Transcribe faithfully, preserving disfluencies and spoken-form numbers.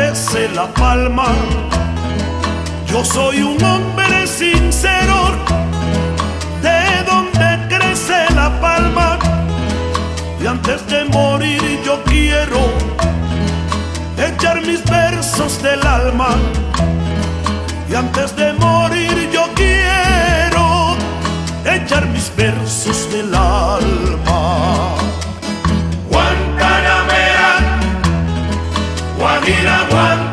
crece la palma. Yo soy un hombre sincero, de donde crece la palma. Y antes de morir yo quiero echar mis versos del alma. Y antes de morir yo quiero echar mis versos del alma. Guantanamera, Guajira, Guantanamera.